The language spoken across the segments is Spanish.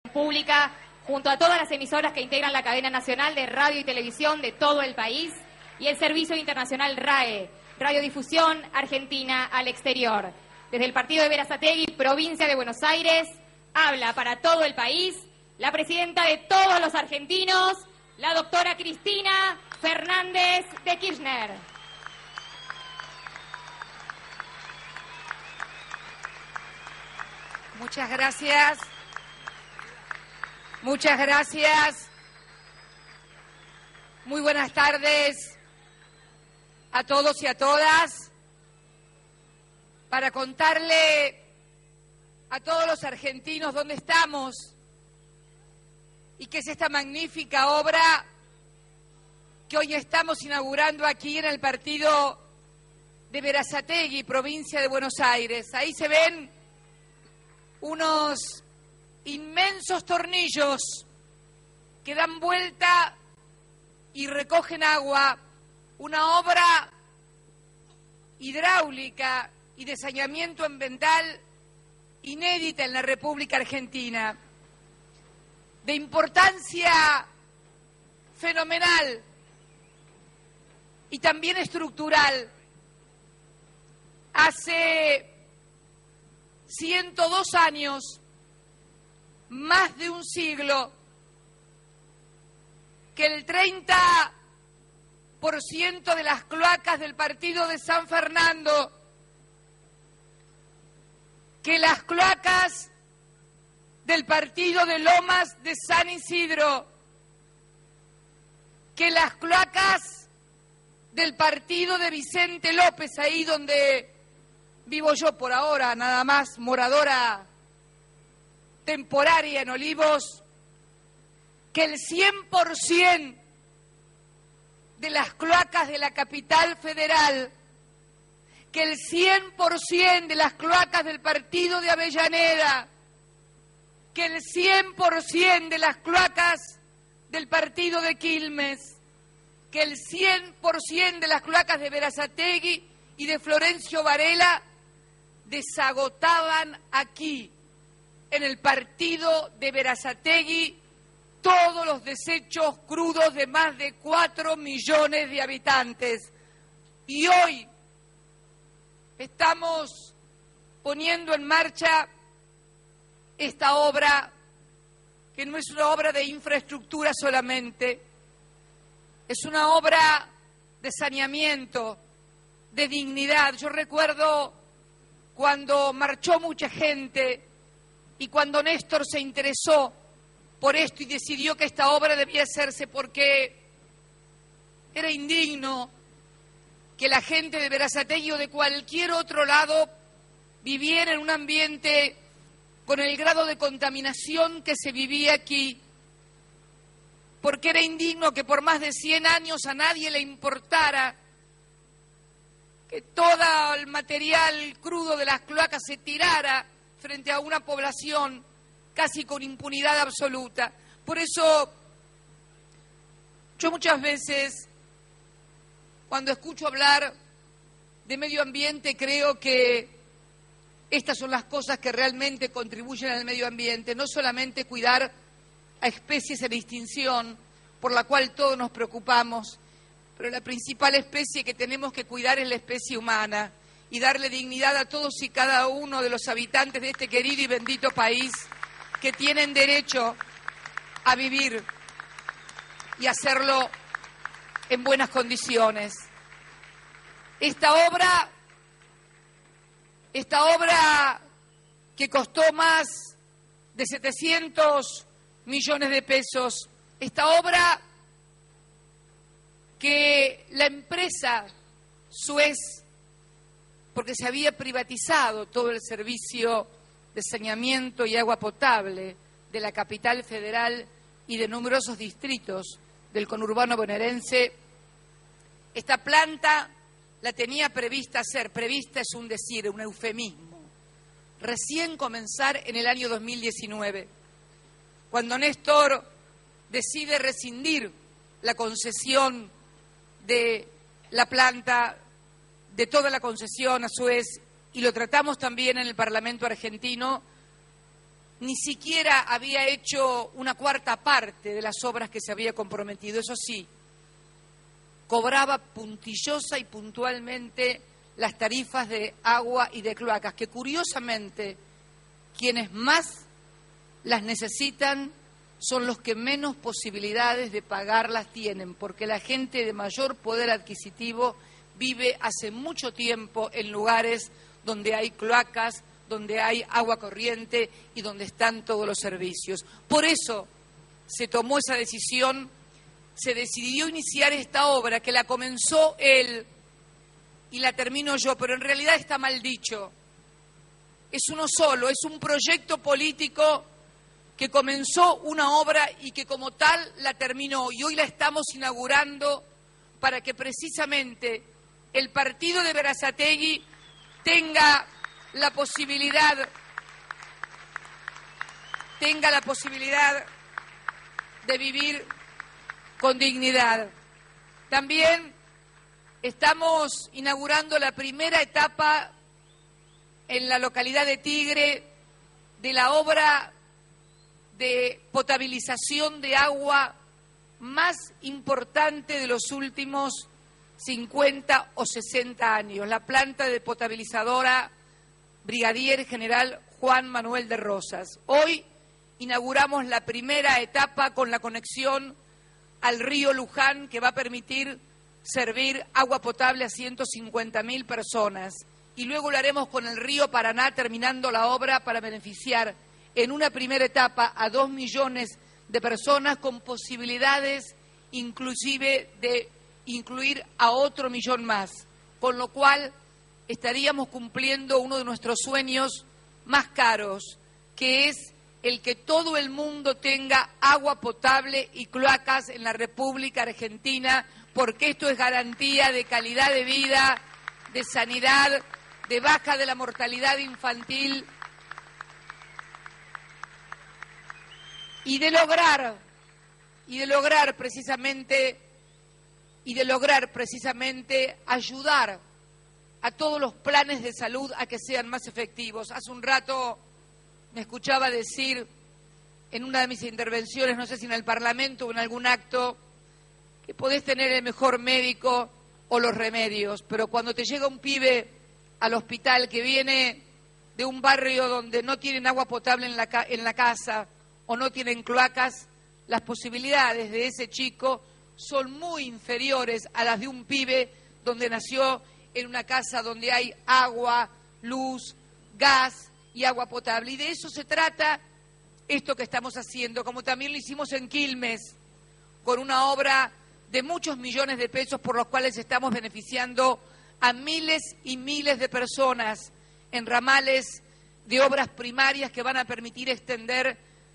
Pública, junto a todas las emisoras que integran la cadena nacional de radio y televisión de todo el país y el Servicio Internacional RAE, Radiodifusión Argentina al Exterior. Desde el partido de Berazategui, provincia de Buenos Aires, habla para todo el país la presidenta de todos los argentinos, la doctora Cristina Fernández de Kirchner. Muchas gracias. Muchas gracias. Muy buenas tardes a todos y a todas. Para contarle a todos los argentinos dónde estamos y qué es esta magnífica obra que hoy estamos inaugurando aquí en el partido de Berazategui, provincia de Buenos Aires. Ahí se ven unos inmensos tornillos que dan vuelta y recogen agua, una obra hidráulica y de saneamiento ambiental inédita en la República Argentina, de importancia fenomenal y también estructural. Hace 102 años, más de un siglo, que el 30% de las cloacas del partido de San Fernando, que las cloacas del partido de Lomas de San Isidro, que las cloacas del partido de Vicente López, ahí donde vivo yo por ahora, nada más, moradora temporaria en Olivos, que el 100% de las cloacas de la capital federal, que el 100% de las cloacas del partido de Avellaneda, que el 100% de las cloacas del partido de Quilmes, que el 100% de las cloacas de Berazategui y de Florencio Varela desagotaban aquí, en el partido de Berazategui, todos los desechos crudos de más de 4 millones de habitantes. Y hoy estamos poniendo en marcha esta obra, que no es una obra de infraestructura solamente, es una obra de saneamiento, de dignidad. Yo recuerdo cuando marchó mucha gente y cuando Néstor se interesó por esto y decidió que esta obra debía hacerse, porque era indigno que la gente de Berazategui o de cualquier otro lado viviera en un ambiente con el grado de contaminación que se vivía aquí, porque era indigno que por más de 100 años a nadie le importara que todo el material crudo de las cloacas se tirara frente a una población casi con impunidad absoluta. Por eso, yo muchas veces, cuando escucho hablar de medio ambiente, creo que estas son las cosas que realmente contribuyen al medio ambiente, no solamente cuidar a especies en extinción, por la cual todos nos preocupamos, pero la principal especie que tenemos que cuidar es la especie humana y darle dignidad a todos y cada uno de los habitantes de este querido y bendito país que tienen derecho a vivir y hacerlo en buenas condiciones. Esta obra que costó más de 700 millones de pesos, esta obra que la empresa Suez, porque se había privatizado todo el servicio de saneamiento y agua potable de la capital federal y de numerosos distritos del conurbano bonaerense, esta planta la tenía prevista hacer, prevista es un decir, un eufemismo, recién comenzar en el año 2019, cuando Néstor decide rescindir la concesión de la planta, de toda la concesión a Suez, y lo tratamos también en el Parlamento argentino. ni siquiera había hecho una cuarta parte de las obras que se había comprometido. Eso sí, cobraba puntillosa y puntualmente las tarifas de agua y de cloacas, que curiosamente quienes más las necesitan son los que menos posibilidades de pagarlas tienen, porque la gente de mayor poder adquisitivo vive hace mucho tiempo en lugares donde hay cloacas, donde hay agua corriente y donde están todos los servicios. Por eso se tomó esa decisión, se decidió iniciar esta obra, que la comenzó él y la termino yo, pero en realidad está mal dicho. Es uno solo, es un proyecto político que comenzó una obra y que como tal la terminó. Y hoy la estamos inaugurando para que precisamente el partido de Berazategui tenga la posibilidad de vivir con dignidad. También estamos inaugurando la primera etapa en la localidad de Tigre de la obra de potabilización de agua más importante de los últimos 50 o 60 años, la planta de potabilizadora Brigadier General Juan Manuel de Rosas. Hoy inauguramos la primera etapa con la conexión al río Luján, que va a permitir servir agua potable a 150.000 personas. Y luego lo haremos con el río Paraná, terminando la obra para beneficiar en una primera etapa a 2 millones de personas, con posibilidades inclusive de incluir a otro millón más, con lo cual estaríamos cumpliendo uno de nuestros sueños más caros, que es el que todo el mundo tenga agua potable y cloacas en la República Argentina, porque esto es garantía de calidad de vida, de sanidad, de baja de la mortalidad infantil y de lograr precisamente ayudar a todos los planes de salud a que sean más efectivos. Hace un rato me escuchaba decir en una de mis intervenciones, no sé si en el Parlamento o en algún acto, que podés tener el mejor médico o los remedios, pero cuando te llega un pibe al hospital que viene de un barrio donde no tienen agua potable en la casa o no tienen cloacas, las posibilidades de ese chico son muy inferiores a las de un pibe donde nació en una casa donde hay agua, luz, gas y agua potable. Y de eso se trata esto que estamos haciendo, como también lo hicimos en Quilmes, con una obra de muchos millones de pesos por los cuales estamos beneficiando a miles y miles de personas en ramales de obras primarias que van a permitir extender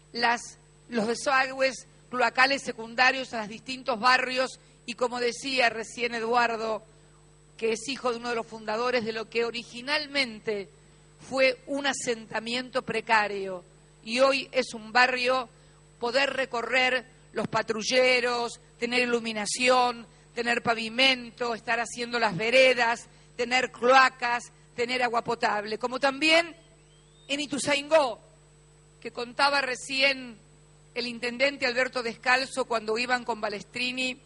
los desagües cloacales secundarios a los distintos barrios y, como decía recién Eduardo, que es hijo de uno de los fundadores de lo que originalmente fue un asentamiento precario y hoy es un barrio, poder recorrer los patrulleros, tener iluminación, tener pavimento, estar haciendo las veredas, tener cloacas, tener agua potable. Como también en Ituzaingó, que contaba recién el intendente Alberto Descalzo cuando iban con Balestrini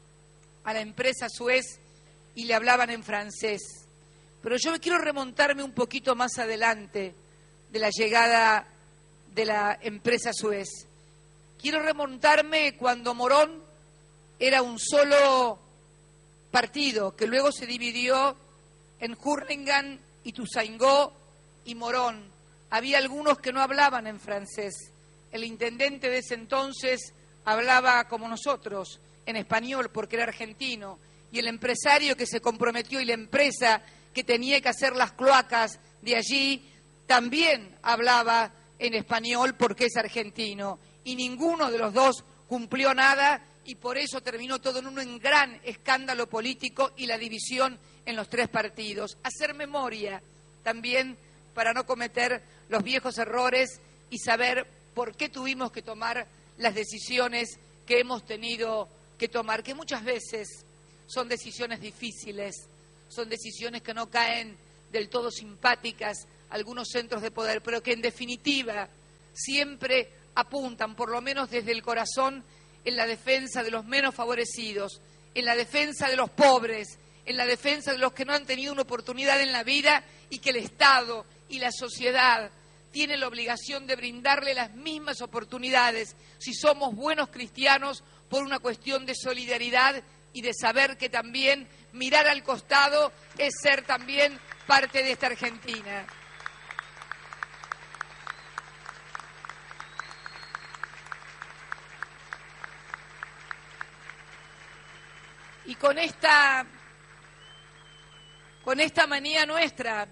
a la empresa Suez y le hablaban en francés. Pero yo quiero remontarme un poquito más adelante de la llegada de la empresa Suez. Quiero remontarme cuando Morón era un solo partido, que luego se dividió en Hurlingham, Ituzaingó y Morón. Había algunos que no hablaban en francés. El intendente de ese entonces hablaba como nosotros, en español, porque era argentino. Y el empresario que se comprometió y la empresa que tenía que hacer las cloacas de allí también hablaba en español porque es argentino. Y ninguno de los dos cumplió nada y por eso terminó todo en un gran escándalo político y la división en los tres partidos. Hacer memoria también para no cometer los viejos errores y saber por qué tuvimos que tomar las decisiones que hemos tenido que tomar, que muchas veces son decisiones difíciles, son decisiones que no caen del todo simpáticas a algunos centros de poder, pero que en definitiva siempre apuntan, por lo menos desde el corazón, en la defensa de los menos favorecidos, en la defensa de los pobres, en la defensa de los que no han tenido una oportunidad en la vida y que el Estado y la sociedad tienen la obligación de brindarle las mismas oportunidades si somos buenos cristianos por una cuestión de solidaridad y de saber que también mirar al costado es ser también parte de esta Argentina. Y con esta manía nuestra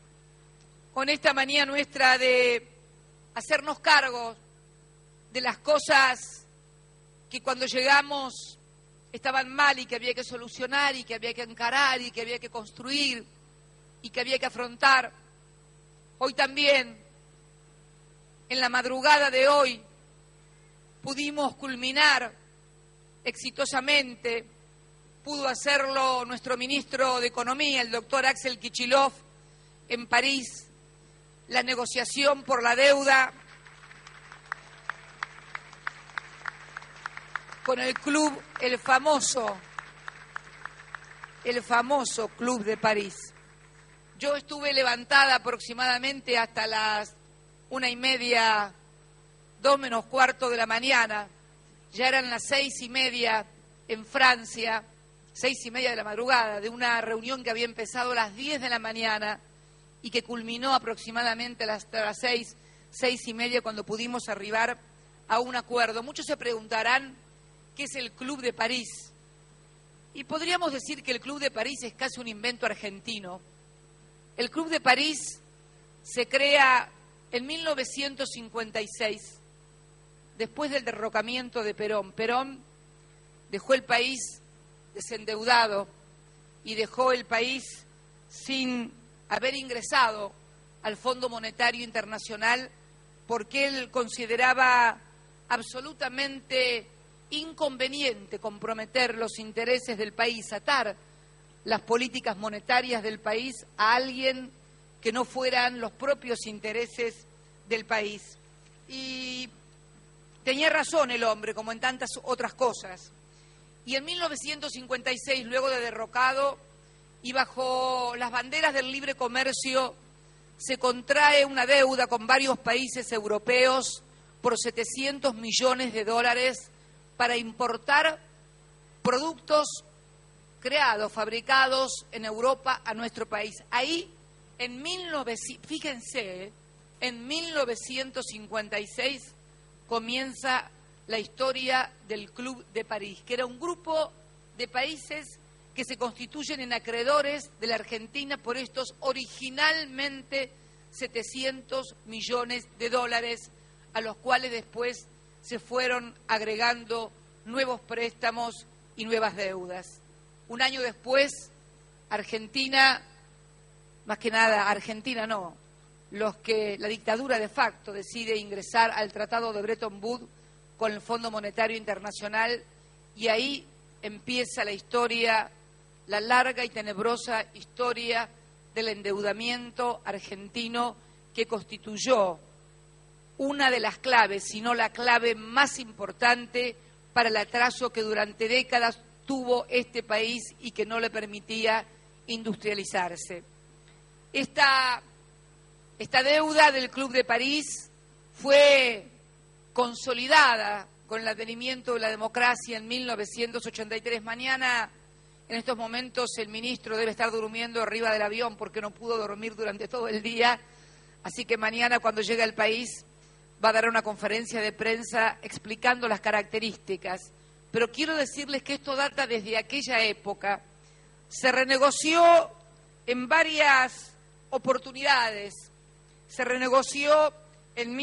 de hacernos cargo de las cosas que cuando llegamos estaban mal y que había que solucionar y que había que encarar y que había que construir y que había que afrontar. Hoy también, en la madrugada de hoy, pudimos culminar exitosamente, pudo hacerlo nuestro ministro de Economía, el doctor Axel Kicillof, en París, la negociación por la deuda con el club, el famoso Club de París. Yo estuve levantada aproximadamente hasta las 1:30, 2 menos cuarto de la mañana. Ya eran las 6:30 en Francia, 6:30 de la madrugada, de una reunión que había empezado a las 10 de la mañana y que culminó aproximadamente hasta las 6:30, cuando pudimos arribar a un acuerdo. Muchos se preguntarán qué es el Club de París. Y podríamos decir que el Club de París es casi un invento argentino. El Club de París se crea en 1956, después del derrocamiento de Perón. Perón dejó el país desendeudado y dejó el país sin haber ingresado al Fondo Monetario Internacional porque él consideraba absolutamente inconveniente comprometer los intereses del país, atar las políticas monetarias del país a alguien que no fueran los propios intereses del país. Y tenía razón el hombre, como en tantas otras cosas. Y en 1956, luego de derrocado y bajo las banderas del libre comercio, se contrae una deuda con varios países europeos por $700 millones para importar productos creados, fabricados en Europa a nuestro país. Ahí, fíjense, en 1956 comienza la historia del Club de París, que era un grupo de países que se constituyen en acreedores de la Argentina por estos originalmente $700 millones, a los cuales después se fueron agregando nuevos préstamos y nuevas deudas. Un año después, Argentina, más que nada, Argentina no, la dictadura de facto decide ingresar al Tratado de Bretton Woods con el Fondo Monetario Internacional, y ahí empieza la historia, la larga y tenebrosa historia del endeudamiento argentino, que constituyó una de las claves, si no la clave más importante para el atraso que durante décadas tuvo este país y que no le permitía industrializarse. Esta deuda del Club de París fue consolidada con el advenimiento de la democracia en 1983. Mañana, en estos momentos, el ministro debe estar durmiendo arriba del avión porque no pudo dormir durante todo el día, así que mañana, cuando llegue al país, va a dar una conferencia de prensa explicando las características. Pero quiero decirles que esto data desde aquella época. Se renegoció en varias oportunidades. Se renegoció en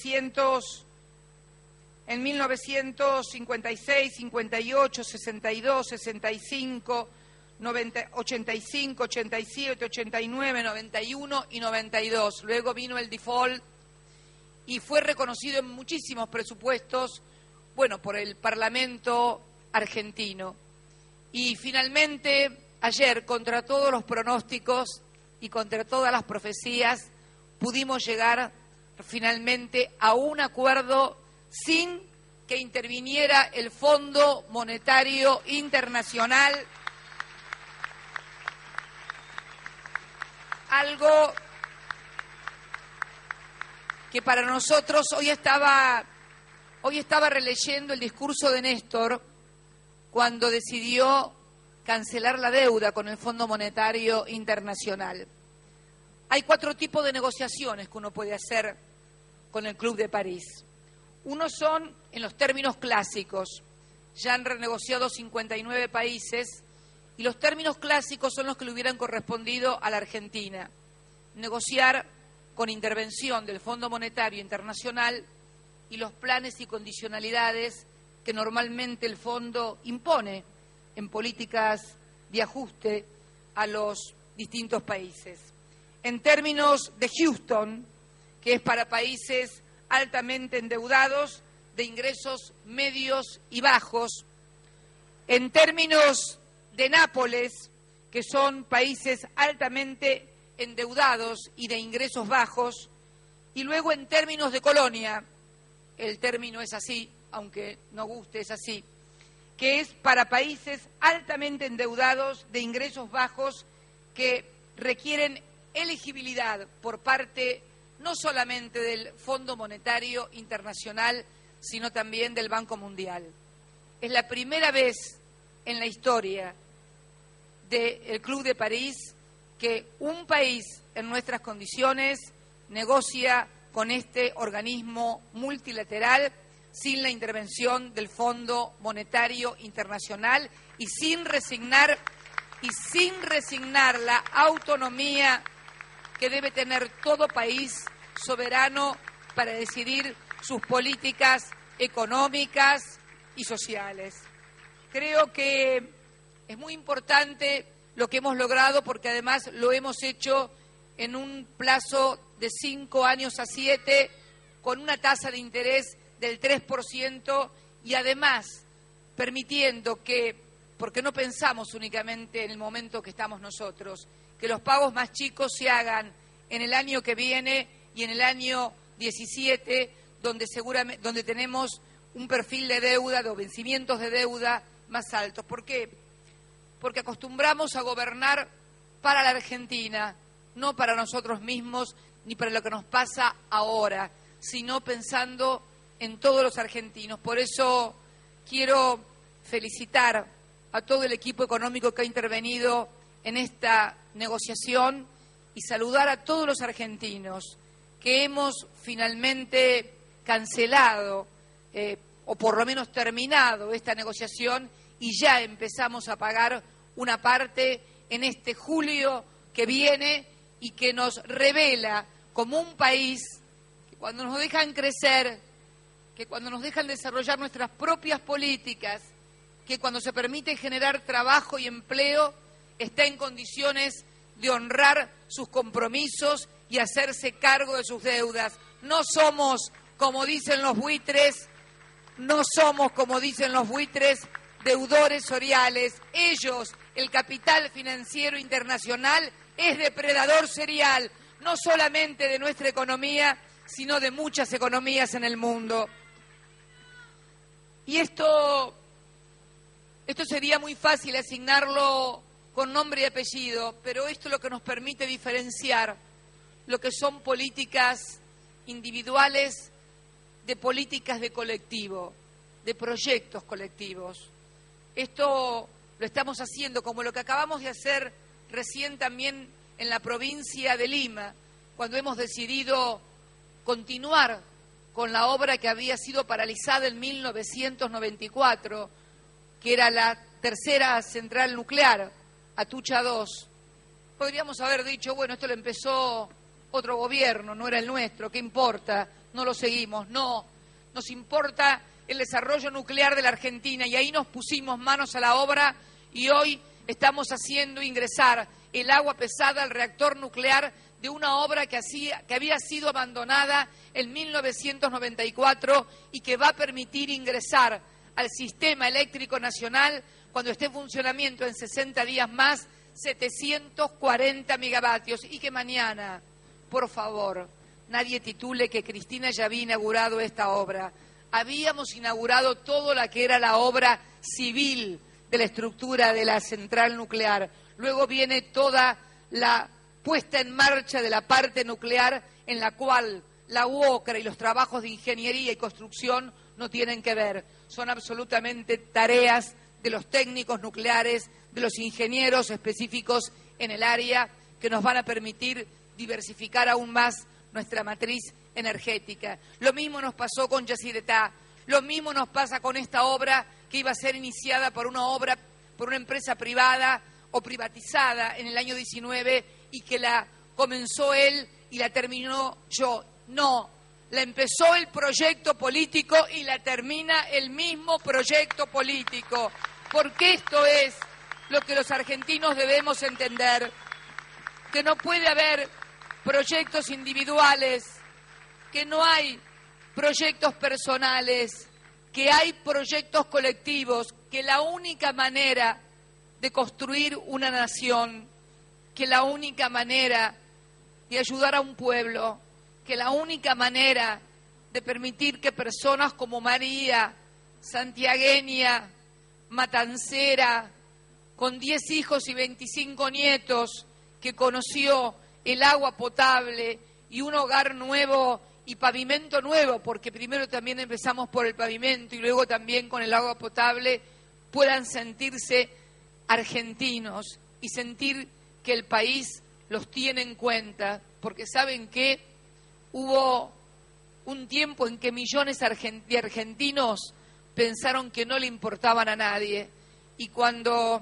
1956, 58, 62, 65, 85, 87, 89, 91 y 92. Luego vino el default y fue reconocido en muchísimos presupuestos, por el Parlamento argentino. Y finalmente, ayer, contra todos los pronósticos y contra todas las profecías, pudimos llegar finalmente a un acuerdo sin que interviniera el Fondo Monetario Internacional, algo que para nosotros hoy estaba releyendo el discurso de Néstor cuando decidió cancelar la deuda con el Fondo Monetario Internacional. Hay 4 tipos de negociaciones que uno puede hacer con el Club de París. Uno son en los términos clásicos. Ya han renegociado 59 países y los términos clásicos son los que le hubieran correspondido a la Argentina. Negociar con intervención del Fondo Monetario Internacional y los planes y condicionalidades que normalmente el Fondo impone en políticas de ajuste a los distintos países. En términos de Houston, que es para países altamente endeudados, de ingresos medios y bajos. En términos de Nápoles, que son países altamente endeudados y de ingresos bajos. Y luego en términos de Colonia, el término es así, aunque no guste, es así, que es para países altamente endeudados de ingresos bajos que requieren elegibilidad por parte no solamente del Fondo Monetario Internacional, sino también del Banco Mundial. Es la primera vez en la historia del Club de París que un país en nuestras condiciones negocia con este organismo multilateral sin la intervención del Fondo Monetario Internacional y sin resignar la autonomía que debe tener todo país soberano para decidir sus políticas económicas y sociales. Creo que es muy importante lo que hemos logrado porque además lo hemos hecho en un plazo de 5 años a 7 con una tasa de interés del 3% y además permitiendo que, porque no pensamos únicamente en el momento que estamos nosotros, que los pagos más chicos se hagan en el año que viene y en el año 17, donde tenemos un perfil de deuda, de vencimientos de deuda más altos. ¿Por qué? Porque acostumbramos a gobernar para la Argentina, no para nosotros mismos ni para lo que nos pasa ahora, sino pensando en todos los argentinos. Por eso quiero felicitar a todo el equipo económico que ha intervenido en esta negociación y saludar a todos los argentinos que hemos finalmente cancelado o por lo menos terminado esta negociación y ya empezamos a pagar una parte en este julio que viene y que nos revela como un país que cuando nos dejan crecer, que cuando nos dejan desarrollar nuestras propias políticas, que cuando se permite generar trabajo y empleo, está en condiciones de honrar sus compromisos y hacerse cargo de sus deudas. No somos, como dicen los buitres, deudores seriales. Ellos, el capital financiero internacional, es depredador serial, no solamente de nuestra economía, sino de muchas economías en el mundo. Y esto sería muy fácil asignarlo con nombre y apellido, pero esto es lo que nos permite diferenciar lo que son políticas individuales de políticas de colectivo, de proyectos colectivos. Esto lo estamos haciendo como lo que acabamos de hacer recién también en la provincia de Lima, cuando hemos decidido continuar con la obra que había sido paralizada en 1994, que era la tercera central nuclear, Atucha 2. Podríamos haber dicho, bueno, esto lo empezó otro gobierno, no era el nuestro, ¿qué importa? No lo seguimos. No, nos importa el desarrollo nuclear de la Argentina y ahí nos pusimos manos a la obra y hoy estamos haciendo ingresar el agua pesada al reactor nuclear de una obra que había sido abandonada en 1994 y que va a permitir ingresar al sistema eléctrico nacional, cuando esté en funcionamiento en 60 días más, 740 megavatios. Y que mañana, por favor, nadie titule que Cristina ya había inaugurado esta obra. Habíamos inaugurado todo lo que era la obra civil de la estructura de la central nuclear. Luego viene toda la puesta en marcha de la parte nuclear, en la cual la UOCRA y los trabajos de ingeniería y construcción no tienen que ver. Son absolutamente tareas de los técnicos nucleares, de los ingenieros específicos en el área, que nos van a permitir diversificar aún más nuestra matriz energética. Lo mismo nos pasó con Yacyretá, lo mismo nos pasa con esta obra que iba a ser iniciada por una empresa privada o privatizada en el año 19 y que la comenzó él y la terminó yo. No, la empezó el proyecto político y la termina el mismo proyecto político, porque esto es lo que los argentinos debemos entender, que no puede haber proyectos individuales, que no hay proyectos personales, que hay proyectos colectivos, que la única manera de construir una nación, que la única manera de ayudar a un pueblo, que la única manera de permitir que personas como María, santiagueña, matancera, con 10 hijos y 25 nietos, que conoció el agua potable y un hogar nuevo y pavimento nuevo, porque primero también empezamos por el pavimento y luego también con el agua potable, puedan sentirse argentinos y sentir que el país los tiene en cuenta, porque saben que hubo un tiempo en que millones de argentinos pensaron que no le importaban a nadie, y cuando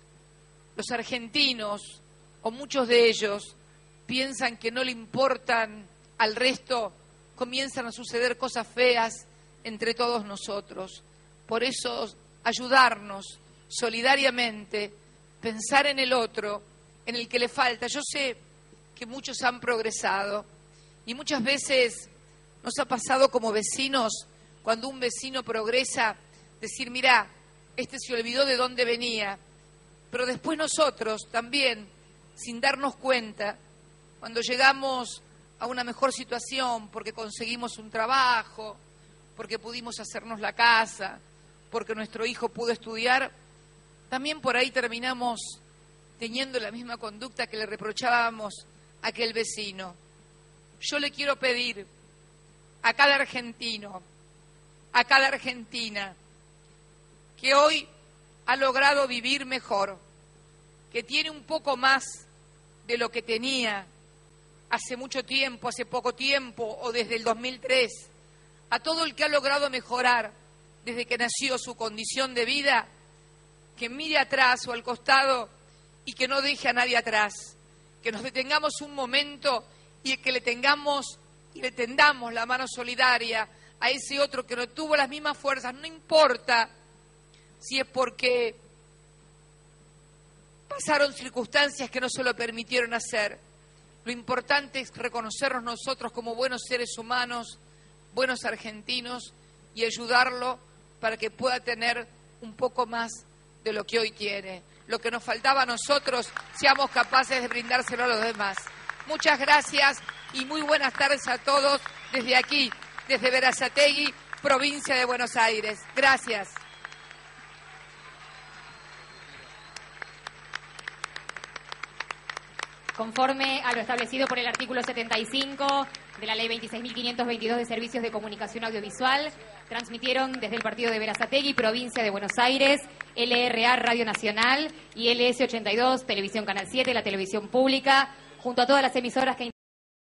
los argentinos, o muchos de ellos, piensan que no le importan al resto, comienzan a suceder cosas feas entre todos nosotros. Por eso, ayudarnos solidariamente, pensar en el otro, en el que le falta. Yo sé que muchos han progresado y muchas veces nos ha pasado como vecinos, cuando un vecino progresa, decir, mirá, este se olvidó de dónde venía. Pero después nosotros también, sin darnos cuenta, cuando llegamos a una mejor situación, porque conseguimos un trabajo, porque pudimos hacernos la casa, porque nuestro hijo pudo estudiar, también por ahí terminamos teniendo la misma conducta que le reprochábamos a aquel vecino. Yo le quiero pedir a cada argentino, a cada argentina, que hoy ha logrado vivir mejor, que tiene un poco más de lo que tenía hace mucho tiempo, hace poco tiempo o desde el 2003, a todo el que ha logrado mejorar desde que nació su condición de vida, que mire atrás o al costado y que no deje a nadie atrás, que nos detengamos un momento y que le tendamos la mano solidaria a ese otro que no tuvo las mismas fuerzas, no importa si es porque pasaron circunstancias que no se lo permitieron hacer. Lo importante es reconocernos nosotros como buenos seres humanos, buenos argentinos, y ayudarlo para que pueda tener un poco más de lo que hoy tiene. Lo que nos faltaba a nosotros, seamos capaces de brindárselo a los demás. Muchas gracias y muy buenas tardes a todos desde aquí, desde Berazategui, provincia de Buenos Aires. Gracias. Conforme a lo establecido por el artículo 75 de la Ley 26.522 de Servicios de Comunicación Audiovisual, transmitieron desde el partido de Berazategui, provincia de Buenos Aires, LRA Radio Nacional y LS82, Televisión Canal 7, la televisión pública, junto a todas las emisoras que